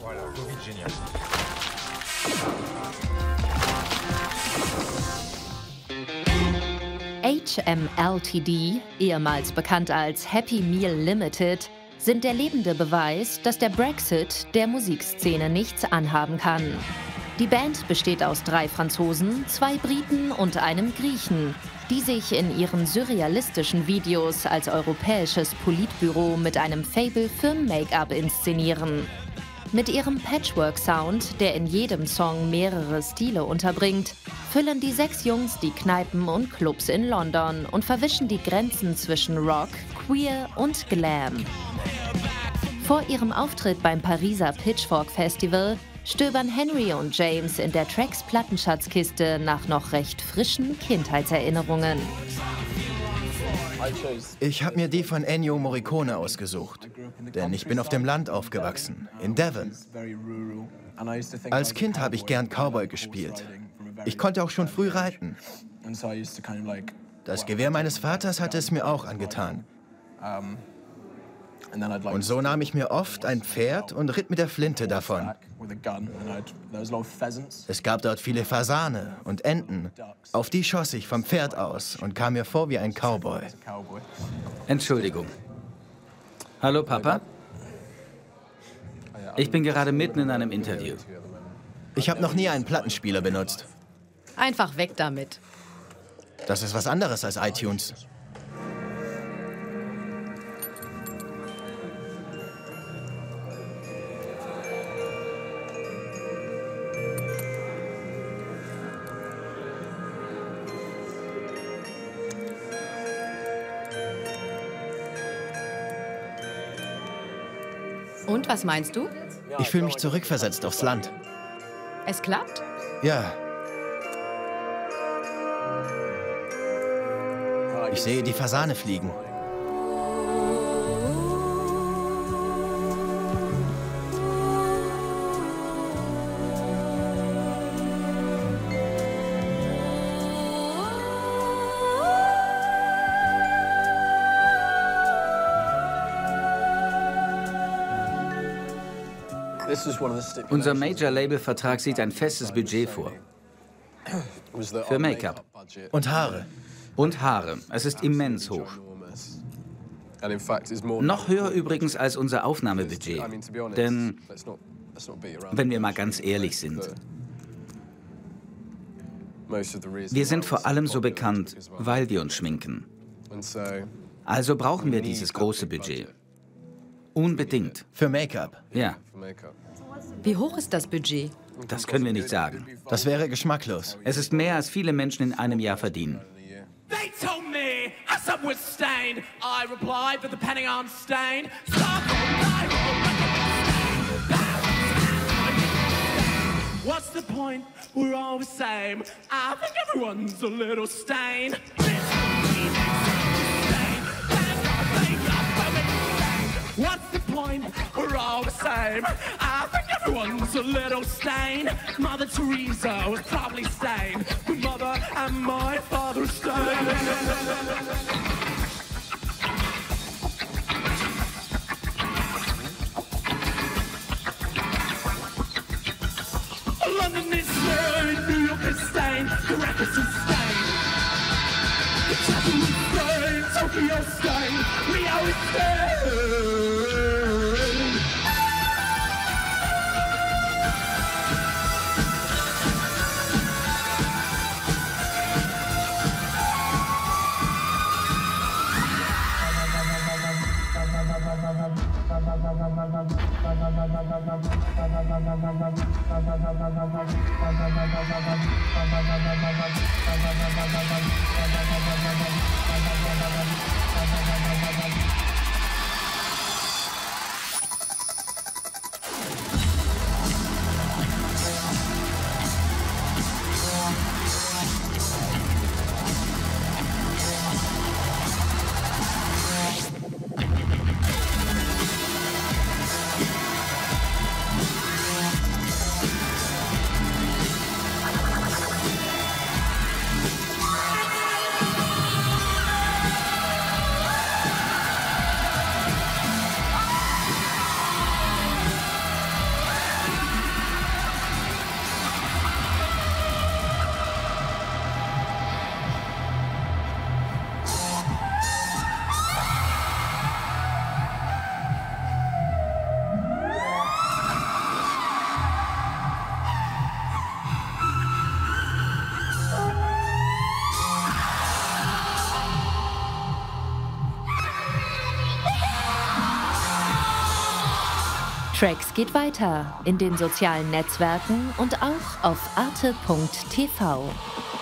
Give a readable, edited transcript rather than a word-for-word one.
HMLTD, ehemals bekannt als Happy Meal Limited, sind der lebende Beweis, dass der Brexit der Musikszene nichts anhaben kann. Die Band besteht aus 3 Franzosen, 2 Briten und einem Griechen, die sich in ihren surrealistischen Videos als europäisches Politbüro mit einem Faible für Make-up inszenieren. Mit ihrem Patchwork-Sound, der in jedem Song mehrere Stile unterbringt, füllen die 6 Jungs die Kneipen und Clubs in London und verwischen die Grenzen zwischen Rock, Queer und Glam. Vor ihrem Auftritt beim Pariser Pitchfork Festival stöbern Henry und James in der Tracks Plattenschatzkiste nach noch recht frischen Kindheitserinnerungen. Ich habe mir die von Ennio Morricone ausgesucht, denn ich bin auf dem Land aufgewachsen, in Devon. Als Kind habe ich gern Cowboy gespielt. Ich konnte auch schon früh reiten. Das Gewehr meines Vaters hatte es mir auch angetan. Und so nahm ich mir oft ein Pferd und ritt mit der Flinte davon. Es gab dort viele Fasane und Enten. Auf die schoss ich vom Pferd aus und kam mir vor wie ein Cowboy. Entschuldigung. Hallo, Papa? Ich bin gerade mitten in einem Interview. Ich habe noch nie einen Plattenspieler benutzt. Einfach weg damit. Das ist was anderes als iTunes. Und, was meinst du? Ich fühle mich zurückversetzt aufs Land. Es klappt? Ja. Ich sehe die Fasane fliegen. Unser Major-Label-Vertrag sieht ein festes Budget vor. Für Make-up. Und Haare. Und Haare. Es ist immens hoch. Noch höher übrigens als unser Aufnahmebudget. Denn, wenn wir mal ganz ehrlich sind, wir sind vor allem so bekannt, weil wir uns schminken. Also brauchen wir dieses große Budget. Unbedingt. Für Make-up. Ja. Wie hoch ist das Budget? Das können wir nicht sagen. Das wäre geschmacklos. Es ist mehr, als viele Menschen in einem Jahr verdienen. They told me how some was stained. I replied with a penny on stain. What's the point? We're all the same. I think everyone's a little stained. What's the point? We're all the same. I think everyone's a little stained. Mother Teresa was probably stained. My mother and my father stained. London is stained, New York is stained, Caracas is stained. Kentucky is stained, Tokyo is stained, Rio is stained. Tracks geht weiter in den sozialen Netzwerken und auch auf arte.tv.